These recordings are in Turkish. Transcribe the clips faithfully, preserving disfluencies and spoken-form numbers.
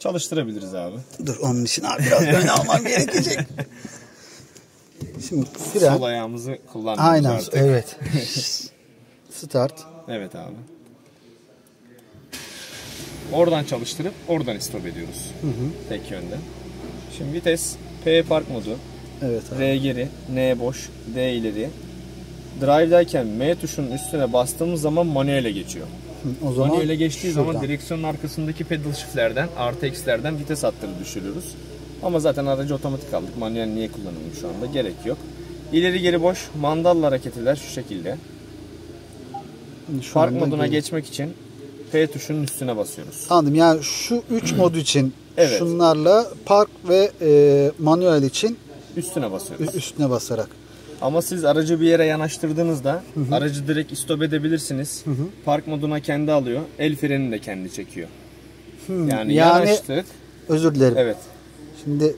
Çalıştırabiliriz abi. Dur onun için abi biraz öne almam gerekecek. Şimdi fren. Sol ayağımızı kullanmıyoruz Aynen, artık. evet. Start. Evet abi. Oradan çalıştırıp oradan istop ediyoruz. Hı hı. Tek yönde. Şimdi vites P park modu. Evet abi. R geri, N boş, D ileri. Drive'dayken M tuşunun üstüne bastığımız zaman manuele geçiyor. O zaman manuele geçtiği şuradan. zaman direksiyonun arkasındaki pedal shift'lerden, artı eksilerden vites hatları düşürüyoruz. Ama zaten aracı otomatik aldık. Manuel niye kullanalım şu anda? Gerek yok. İleri geri boş, mandalla hareket eder şu şekilde. Şu Park moduna geliyor. geçmek için P tuşunun üstüne basıyoruz. Anladım. Yani şu üç mod için Evet. şunlarla park ve e, manuel için Üstüne basıyoruz. üstüne basarak. Ama siz aracı bir yere yanaştırdığınızda hı hı. aracı direkt istop edebilirsiniz. Hı hı. Park moduna kendi alıyor. El frenini de kendi çekiyor. Hı. Yani, yani yanaştık. Özür dilerim. Evet. Şimdi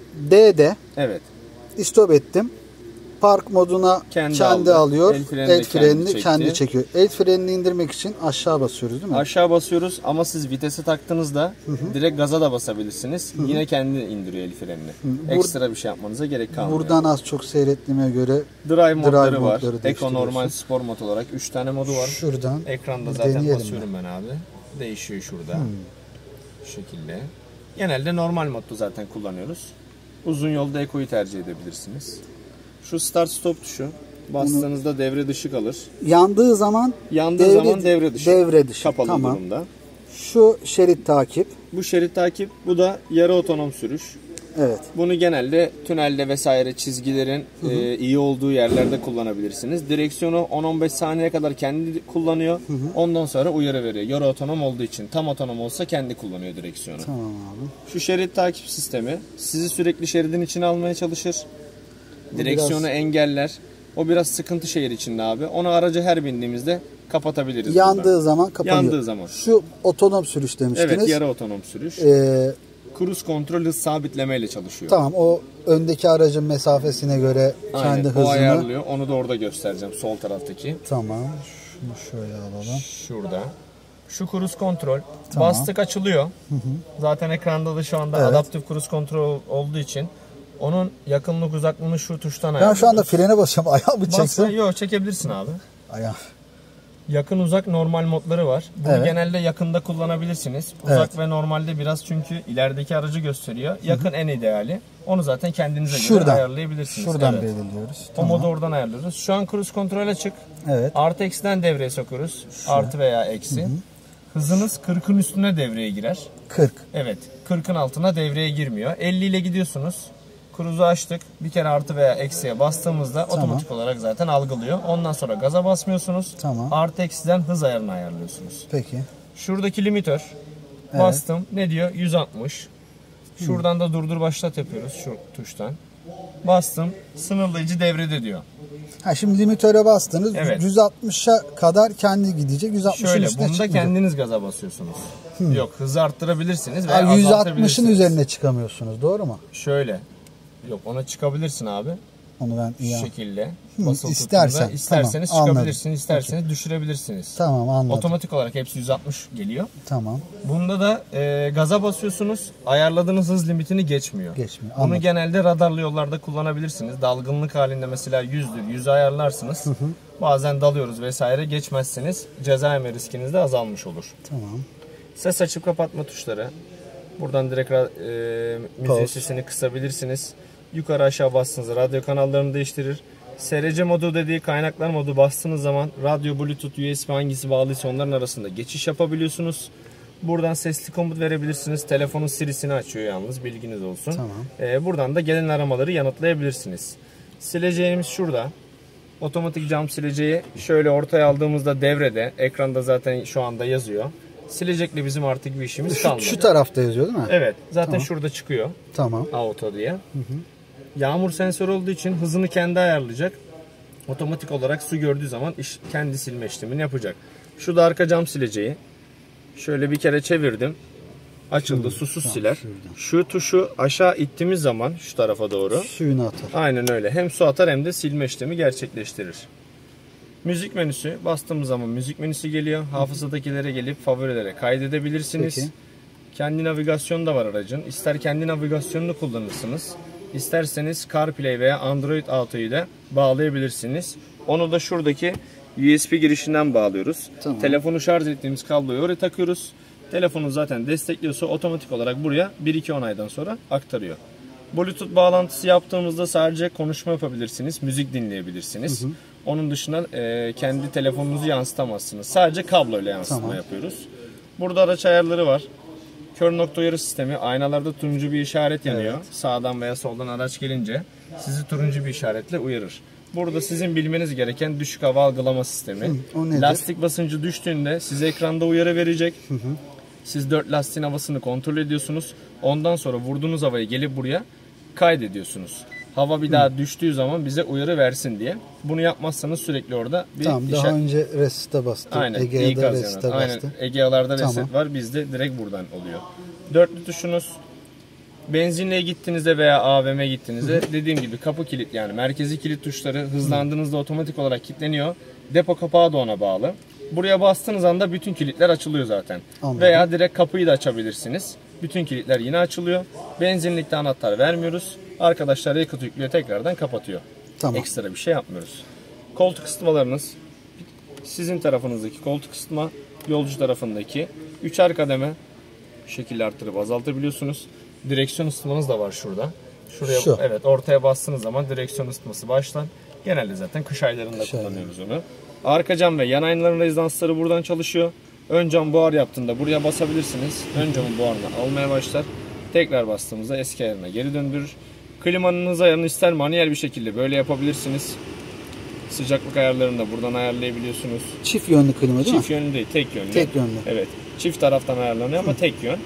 D'de evet. istop ettim. Park moduna kendi, kendi alıyor. El frenini, el frenini kendi, kendi çekiyor. El frenini indirmek için aşağı basıyoruz değil mi? Aşağı basıyoruz ama siz vitesi taktığınızda hı hı. direkt gaza da basabilirsiniz. Hı hı. Yine kendi indiriyor el frenini. Hı. Ekstra bir şey yapmanıza gerek kalmıyor. Buradan az çok seyrettiğime göre drive modları drive var. Eco, normal, spor mod olarak üç tane modu var. Şuradan ekranda zaten basıyorum ben. ben abi. Değişiyor şurada. Hı. Şu şekilde. Genelde normal modda zaten kullanıyoruz. Uzun yolda Eco'yu tercih edebilirsiniz. Şu start stop tuşu bastığınızda Bunu, devre dışı kalır. Yandığı zaman yandığı devre, zaman devre dışı. Devre dışı. Kapalı tamam. durumda. Şu şerit takip. Bu şerit takip, bu da yarı otonom sürüş. Evet. Bunu genelde tünelde vesaire çizgilerin hı hı. E, iyi olduğu yerlerde kullanabilirsiniz. Direksiyonu on on beş saniye kadar kendi kullanıyor. Hı hı. Ondan sonra uyarı veriyor. Yarı otonom olduğu için. Tam otonom olsa kendi kullanıyor direksiyonu. Tamam abi. Şu şerit takip sistemi sizi sürekli şeridin içine almaya çalışır. Direksiyonu biraz engeller. O biraz sıkıntı şehir içinde abi. Onu araca her bindiğimizde kapatabiliriz. Yandığı buradan. zaman kapanıyor. Yandığı zaman. Şu otonom sürüş demiştiniz. Evet, yarı otonom sürüş. Ee, Cruise kontrol hız sabitleme ile çalışıyor. Tamam, o öndeki aracın mesafesine göre Aynen, kendi hızını. o ayarlıyor. Onu da orada göstereceğim sol taraftaki. Tamam. Şunu şöyle alalım. Şurada. Şu cruise kontrol. Tamam. Bastık açılıyor. Hı hı. Zaten ekranda da şu anda evet. adaptif cruise kontrol olduğu için onun yakınlık uzaklığını şu tuştan ayarlıyoruz. Ben şu anda frene basıyorum. Ayağımı çeksin. Yok, çekebilirsin abi. Ayağım. Yakın uzak normal modları var. Bunu evet. genelde yakında kullanabilirsiniz. Uzak evet. ve normalde biraz çünkü ilerideki aracı gösteriyor. Yakın Hı-hı. en ideali. Onu zaten kendinize şuradan göre ayarlayabilirsiniz. Şuradan evet. belirliyoruz. O tamam. modu oradan ayarlıyoruz. Şu an cruise kontrol açık. Evet. Artı eksiden devreye sokuyoruz. Şu. Artı veya eksi. Hı-hı. Hızınız kırkın üstüne devreye girer. kırk. Evet. kırkın altına devreye girmiyor. elli ile gidiyorsunuz. Cruise'u açtık. Bir kere artı veya eksiye bastığımızda tamam. otomatik olarak zaten algılıyor. Ondan sonra gaza basmıyorsunuz. Tamam. Artı eksiden hız ayarını ayarlıyorsunuz. Peki. Şuradaki limitör. Evet. Bastım. Ne diyor? yüz altmış. Şuradan hmm. da durdur başlat yapıyoruz şu tuştan. Bastım. Sınırlayıcı devrede diyor. Ha, şimdi limitöre bastınız. Evet. yüz altmışa kadar kendi gidecek. yüz altmışın Şöyle, üstüne bunda çıkmayacak. Kendiniz gaza basıyorsunuz. Hmm. Yok, hızı arttırabilirsiniz veya ha, yüz altmışın azaltabilirsiniz. üzerine çıkamıyorsunuz. Doğru mu? Şöyle. Yok, ona çıkabilirsin abi. Onu ben şu şekilde hmm, istersen, isterseniz tamam, çıkabilirsiniz, anladım. isterseniz Peki. düşürebilirsiniz. Tamam, anladım. Otomatik olarak hepsi yüz altmış geliyor. Tamam. Bunda da e, gaza basıyorsunuz. Ayarladığınız hız limitini geçmiyor. Geçmiyor. Bunu anladım. genelde radarlı yollarda kullanabilirsiniz. Dalgınlık halinde mesela yüzdür. yüzü ayarlarsınız. Hı hı. Bazen dalıyoruz vesaire, geçmezseniz ceza yeme riskiniz de azalmış olur. Tamam. Ses açıp kapatma tuşları. Buradan direkt e, müziğin sesini kısabilirsiniz. Yukarı aşağı bastığınızda radyo kanallarını değiştirir. S R C modu dediği kaynaklar modu bastığınız zaman radyo, bluetooth, U S B hangisi bağlıysa onların arasında geçiş yapabiliyorsunuz. Buradan sesli komut verebilirsiniz. Telefonun Siri'sini açıyor yalnız, bilginiz olsun. Tamam. Ee, buradan da gelen aramaları yanıtlayabilirsiniz. Sileceğimiz şurada. Otomatik cam sileceği şöyle ortaya aldığımızda devrede. Ekranda zaten şu anda yazıyor. Silecekle bizim artık bir işimiz kalmadı. Şu, şu tarafta yazıyor değil mi? Evet. Zaten tamam. şurada çıkıyor. Tamam. Auto diye. Hı hı. Yağmur sensörü olduğu için hızını kendi ayarlayacak. Otomatik olarak su gördüğü zaman iş, kendi silme işlemini yapacak. Şu da arka cam sileceği. Şöyle bir kere çevirdim. Açıldı, Şurada, susuz tamam, siler. Şuradan. Şu tuşu aşağı ittiğimiz zaman şu tarafa doğru. Suyunu atar. Aynen öyle. Hem su atar hem de silme işlemi gerçekleştirir. Müzik menüsü. Bastığımız zaman müzik menüsü geliyor. Hafızadakilere gelip favorilere kaydedebilirsiniz. Peki. Kendi navigasyonu da var aracın. İster kendi navigasyonunu kullanırsınız, İsterseniz CarPlay veya Android Auto'yu da bağlayabilirsiniz. Onu da şuradaki U S B girişinden bağlıyoruz. Tamam. Telefonu şarj ettiğimiz kabloyu oraya takıyoruz. Telefonu zaten destekliyorsa otomatik olarak buraya bir iki onaydan sonra aktarıyor. Bluetooth bağlantısı yaptığımızda sadece konuşma yapabilirsiniz, müzik dinleyebilirsiniz. Hı hı. Onun dışında e, kendi telefonunuzu yansıtamazsınız. Sadece kabloyla yansıtma tamam. yapıyoruz. Burada araç ayarları var. Kör nokta uyarı sistemi, aynalarda turuncu bir işaret yanıyor. Evet. Sağdan veya soldan araç gelince sizi turuncu bir işaretle uyarır. Burada sizin bilmeniz gereken düşük hava algılama sistemi. Hı, lastik basıncı düştüğünde size ekranda uyarı verecek. Hı hı. Siz dört lastiğin havasını kontrol ediyorsunuz. Ondan sonra vurduğunuz havayı gelip buraya kaydediyorsunuz. Hava bir daha hı. düştüğü zaman bize uyarı versin diye. Bunu yapmazsanız sürekli orada bir tamam, daha işaret... önce reset'e bastı. Aynen. Egea'da reset'e bastı. Aynen. Egea'larda reset tamam. var. Bizde direkt buradan oluyor. Dörtlü tuşunuz. Benzinliğe gittiğinizde veya A V M'ye gittiğinizde dediğim gibi kapı kilit, yani merkezi kilit tuşları hızlandığınızda otomatik olarak kilitleniyor. Depo kapağı da ona bağlı. Buraya bastığınız anda bütün kilitler açılıyor zaten. Anladım. Veya direkt kapıyı da açabilirsiniz. Bütün kilitler yine açılıyor. Benzinlikte anahtar vermiyoruz. Arkadaşlar yakıt yüklüyor, tekrardan kapatıyor. Tamam. Ekstra bir şey yapmıyoruz. Koltuk ısıtmalarınız, sizin tarafınızdaki koltuk ısıtma, yolcu tarafındaki üçer kademe bu şekilde arttırıp azaltabiliyorsunuz. Direksiyon ısıtmanız da var şurada. Şuraya Şu. evet, ortaya bastığınız zaman direksiyon ısıtması başlar. Genelde zaten kış aylarında Şöyle. kullanıyoruz onu. Arka cam ve yan aynaların rezidansları buradan çalışıyor. Ön cam buhar yaptığında buraya basabilirsiniz. Ön camın buharını almaya başlar. Tekrar bastığımızda eski ayarına geri döndürür. Klimanın ayarını ister manuel bir şekilde böyle yapabilirsiniz. Sıcaklık ayarlarını da buradan ayarlayabiliyorsunuz. Çift yönlü klima değil Çift mi? Çift yönlü değil, tek yönlü. Tek yönlü. Evet. Çift taraftan ayarlanıyor ama tek yön.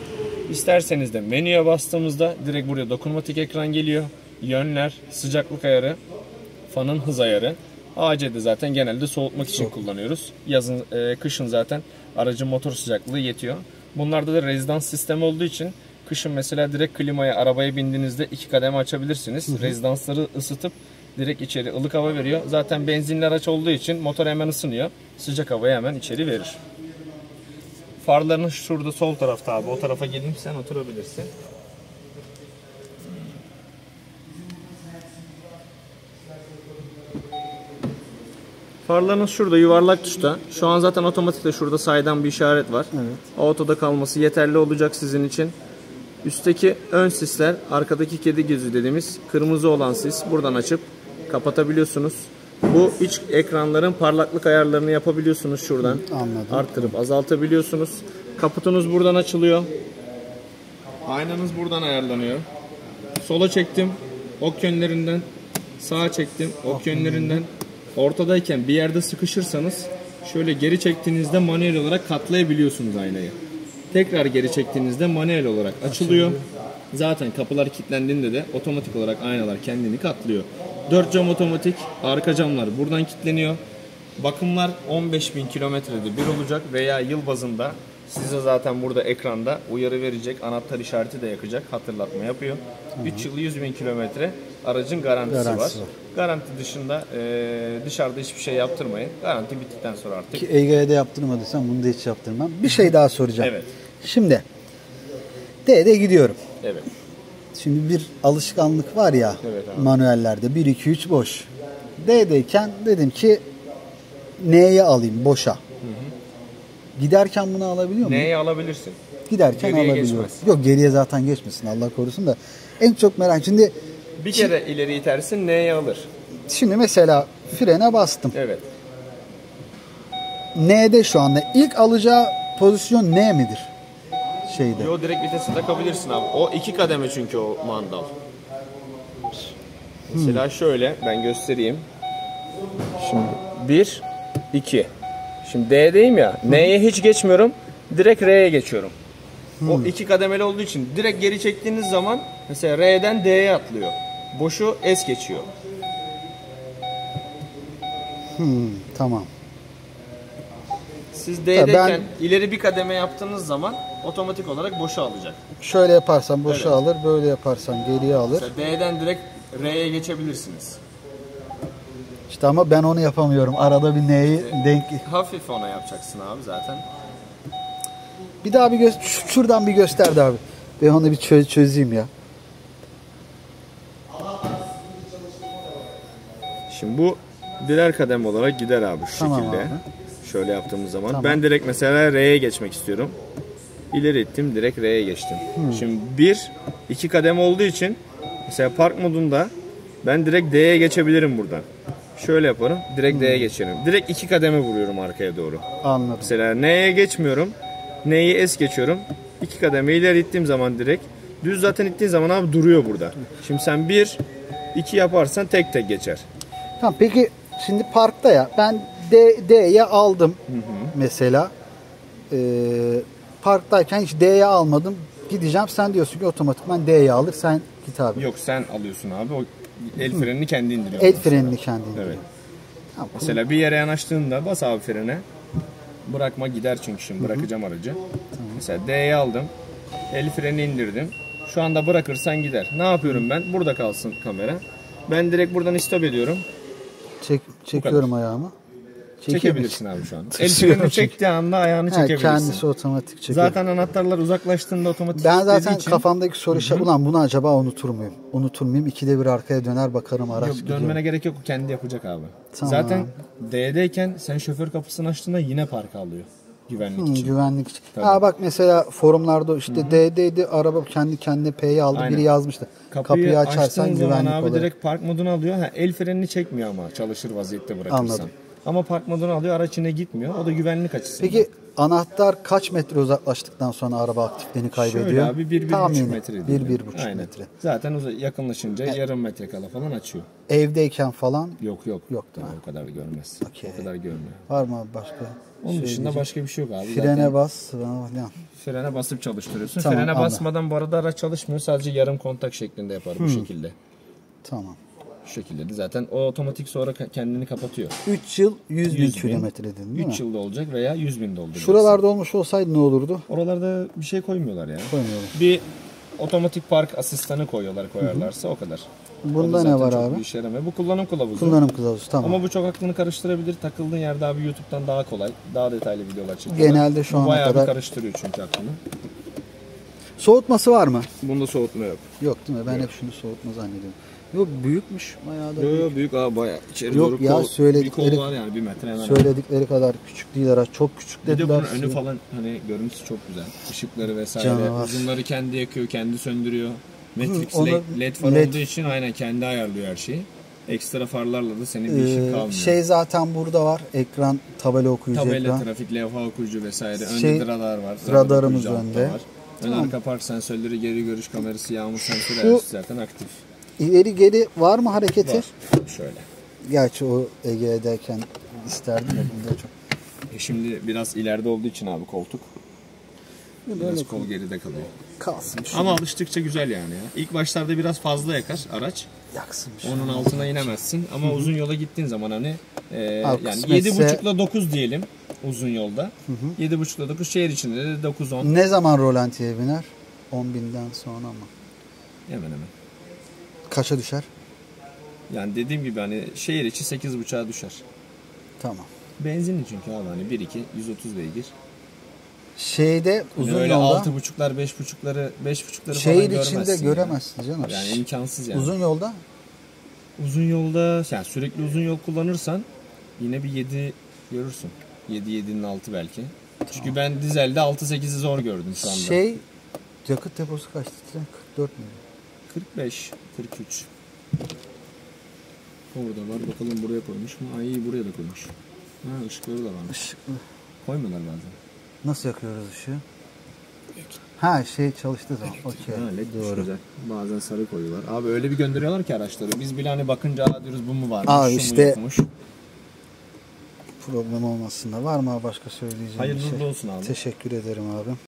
İsterseniz de menüye bastığımızda direkt buraya dokunmatik ekran geliyor. Yönler, sıcaklık ayarı, fanın hız ayarı. A C'de zaten genelde soğutmak için Soğuk. kullanıyoruz. Yazın, e, kışın zaten aracın motor sıcaklığı yetiyor. Bunlarda da rezidans sistemi olduğu için kışın mesela direkt klimayı arabaya bindiğinizde iki kademe açabilirsiniz. Hı hı. Rezidansları ısıtıp direkt içeri ılık hava veriyor. Zaten benzinli araç olduğu için motor hemen ısınıyor. Sıcak havayı hemen içeri verir. Farlarınız şurada sol tarafta abi. O tarafa geleyim, sen oturabilirsin. Farlarınız şurada yuvarlak tuşta. Şu an zaten otomatikte şurada saydam bir işaret var. Evet. Auto'da kalması yeterli olacak sizin için. Üstteki ön sisler, arkadaki kedi gözü dediğimiz kırmızı olan sis, buradan açıp kapatabiliyorsunuz. Bu iç ekranların parlaklık ayarlarını yapabiliyorsunuz şuradan. Anladım. Arttırıp azaltabiliyorsunuz. Kaputunuz buradan açılıyor. Aynanız buradan ayarlanıyor. Sola çektim, ok yönlerinden. Sağa çektim, ok yönlerinden. Ortadayken bir yerde sıkışırsanız şöyle geri çektiğinizde manuel olarak katlayabiliyorsunuz aynayı. Tekrar geri çektiğinizde manuel olarak açılıyor. Zaten kapılar kilitlendiğinde de otomatik olarak aynalar kendini katlıyor. Dört cam otomatik, arka camlar buradan kilitleniyor. Bakımlar on beş bin kilometrede bir olacak veya yıl bazında size zaten burada ekranda uyarı verecek, anahtar işareti de yakacak, hatırlatma yapıyor. üç yıl yüz bin kilometre aracın garantisi, garantisi var. var. Garanti dışında e, dışarıda hiçbir şey yaptırmayın. Garanti bittikten sonra artık. Ki E G E'de yaptırmadıysan bunu da hiç yaptırmam. Bir şey daha soracağım. Evet. Şimdi D'de gidiyorum. Evet. Şimdi bir alışkanlık var ya, evet manuellerde bir iki üç boş. D'deyken dedim ki N'ye alayım boşa. Hı hı. Giderken bunu alabiliyor muyum? N'ye alabilirsin. Giderken geriye alabiliyorum. Geçmez. Yok, geriye zaten geçmesin, Allah korusun da. En çok merak şimdi bir kere şimdi, ileri itersin N'ye alır. Şimdi mesela frene bastım. Evet. N'de şu anda ilk alacağı pozisyon N midir? Şeyde. Yo, direkt vitesi takabilirsin abi. O iki kademe çünkü o mandal. Hmm. Mesela şöyle ben göstereyim. Şimdi bir, iki. Şimdi D'deyim ya. Hmm. N'ye hiç geçmiyorum. Direkt R'ye geçiyorum. Hmm. O iki kademeli olduğu için direkt geri çektiğiniz zaman mesela R'den D'ye atlıyor. Boşu S geçiyor. Hmm, tamam. Siz D'deyken ben, ileri bir kademe yaptığınız zaman otomatik olarak boşa alacak. Şöyle yaparsan boşa evet. alır, böyle yaparsan geriye alır. Mesela D'den direkt R'ye geçebilirsiniz. İşte ama ben onu yapamıyorum. Arada bir N'yi denk... Hafif ona yapacaksın abi zaten. Bir daha bir gö- şuradan bir gösterdi abi. Ben onu bir çöz çözeyim ya. Şimdi bu birer kadem olarak gider abi şu Tamam şekilde. abi. Şöyle yaptığımız zaman. Tamam. Ben direkt mesela R'ye geçmek istiyorum. İleri ittim, direkt R'ye geçtim. Hmm. Şimdi bir, iki kadem olduğu için mesela park modunda ben direkt D'ye geçebilirim buradan. Şöyle yaparım, direkt Hmm. D'ye geçerim. Direkt iki kademe vuruyorum arkaya doğru. Anladım. Mesela N'ye geçmiyorum, N'yi es geçiyorum. İki kademe ileri ittiğim zaman direkt. Düz zaten ittiğin zaman abi duruyor burada. Şimdi sen bir, iki yaparsan tek tek geçer. Tamam, peki şimdi parkta ya ben D, D'ye aldım mesela. Ee, parktayken hiç D'ye almadım. Gideceğim, sen diyorsun ki otomatikman D'ye alır, sen git abi. Yok, sen alıyorsun abi. O el frenini kendi indiriyor. El frenini kendi indiriyor. Evet. Tamam. Mesela bir yere yanaştığında bas abi frene. Bırakma gider çünkü şimdi bırakacağım aracı. Tamam. Mesela D'ye aldım. El freni indirdim. Şu anda bırakırsan gider. Ne yapıyorum ben? Burada kalsın kamera. Ben direkt buradan stop ediyorum. Çek, çekiyorum ayağımı. Çekeyim Çekebilirsin abi şu an. El freni çektiği anda ayağını He, çekebilirsin. kendisi otomatik çekiyor. Zaten anahtarlar uzaklaştığında otomatik Ben zaten için... kafamdaki soru şey, ulan bunu acaba unutur muyum? Unutur muyum? İkide bir arkaya döner bakarım, araç Yok, gidiyor. dönmene gerek yok. O kendi yapacak abi. Tamam. Zaten D'deyken sen şoför kapısını açtığında yine parka alıyor. Güvenlik Hı, için. güvenlik için. Tabii. Ha bak mesela forumlarda işte D'deydi, araba kendi kendine P'yi aldı. Aynen. Biri yazmıştı. Kapıyı, Kapıyı açarsan açtığın zaman güvenlik abi olarak. direkt park modunu alıyor. Ha, el frenini çekmiyor ama çalışır vaziyette bırakırsan. Anladım. Ama park modunu alıyor, araç yine gitmiyor. O da güvenlik açısından. Peki anahtar kaç metre uzaklaştıktan sonra araba aktifliğini kaybediyor? Şöyle abi bir, bir Tahmini. buçuk metre Bir, diyelim. bir buçuk Aynen. metre. Zaten uza- yakınlaşınca yarım metre kala falan açıyor. Evdeyken falan Yok yok. Yok değil mi? O kadar görmez. Okey. O kadar görmüyor. var mı abi başka? Onun şey dışında diyeceğim? başka bir şey yok abi. Frene Zaten bas. falan. frene basıp çalıştırıyorsun. Tamam, frene anladım. basmadan bu arada araç çalışmıyor. Sadece yarım kontak şeklinde yapar bu şekilde. Tamam. Şu şekilde de zaten o otomatik sonra ka- kendini kapatıyor. üç yıl yüz bin yüz bin. kilometre dedin değil mi? üç yılda olacak veya yüz binde olacak. Şuralarda olmuş olsaydı ne olurdu? Oralarda bir şey koymuyorlar ya. Koymuyorum. Bir otomatik park asistanı koyuyorlar koyarlarsa o kadar. Bunda O da ne zaten var çok abi? bir işe yaramıyor. Bu kullanım kılavuzu. Kullanım kılavuzu, tamam. Ama bu çok aklını karıştırabilir. Takıldığın yerde abi YouTube'dan daha kolay. Daha detaylı videolar çekiyorlar. Genelde şu Bu ana bayağı kadar- bir karıştırıyor çünkü aklını. Soğutması var mı? Bunda soğutma yok. Yok değil mi? Ben hep şunu soğutma zannediyorum. Yok, büyükmüş. Bayağı da Yok büyük. yok büyük abi bayağı. İçeri Yok doğru ya, kol, söyledikleri- bir kol var yani bir metre hemen. Söyledikleri kadar küçük değil araç. Çok küçük Bir de dediler. bunun önü falan hani görüntüsü çok güzel. Işıkları vesaire. Canavar. Uzunları kendi yakıyor, kendi söndürüyor. Matrix Hı, ona led far led- olduğu için aynen kendi ayarlıyor her şeyi. Ekstra farlarla da senin bir Ee, işin kalmıyor. şey zaten burada var. Ekran, tabela okuyucu Tabela, ekran. trafik levha okuyucu vesaire. Önde Şey, de radar var. radarımız okuyucu altta önde. var. Ön Tamam. arka park sensörleri, geri görüş kamerası, yağmur sensörü Şu- hepsi zaten aktif. İleri geri var mı hareketi? Var. Şöyle. Gerçi o Ege'deyken isterdim de bunda çok. E şimdi biraz ileride olduğu için abi koltuk. Biraz Böyle kol geride kalıyor. kalsın. Şu Ama alıştıkça güzel yani ya. İlk başlarda biraz fazla yakar araç. yaksın. Onun altına inemezsin ama uzun yola gittiğin zaman hani e, Abi yani kısmetse- yedi buçuk ile dokuz diyelim uzun yolda. yedi buçuk ile dokuz, şehir içinde de dokuz on. Ne zaman rolantiye biner? on binden sonra mı? Hemen hemen. Kaça düşer? Yani dediğim gibi hani şehir içi sekiz buçuğa düşer. Tamam. Benzinli çünkü abi hani bir iki yüz otuz beygir. Şeyde uzun Hani öyle yolda altı buçuklar beş buçukları beş buçukları falan şehir görmezsin. içinde yani. göremezsin canım. Yani imkansız yani. Uzun, Uzun yolda uzun yolda yani sürekli uzun yol kullanırsan yine bir yedi görürsün. yedi yedinin altı belki. Çünkü ben dizelde altı sekizi zor gördüm şu anda. şey yakıt deposu kaç litre? kırk dört mü? kırk beş kırk üç. Orada var. Bakalım buraya koymuş mu? Ay buraya da koymuş. Ha ışıkları da varmış. Işıklı. Koymuyorlar bazen. Nasıl yakıyoruz ışığı? Ha şey çalıştığı zaman. Okey. Ha, led Doğru. güzel. Bazen sarı koyuyorlar. Abi öyle bir gönderiyorlar ki araçları. Biz bile hani bakınca aa diyoruz bu mu varmış, Abi şu işte- mu yokmuş. Problem olmasın da var mı başka söyleyeceğim Hayırlı bir şey? olsun abi. Teşekkür ederim abi.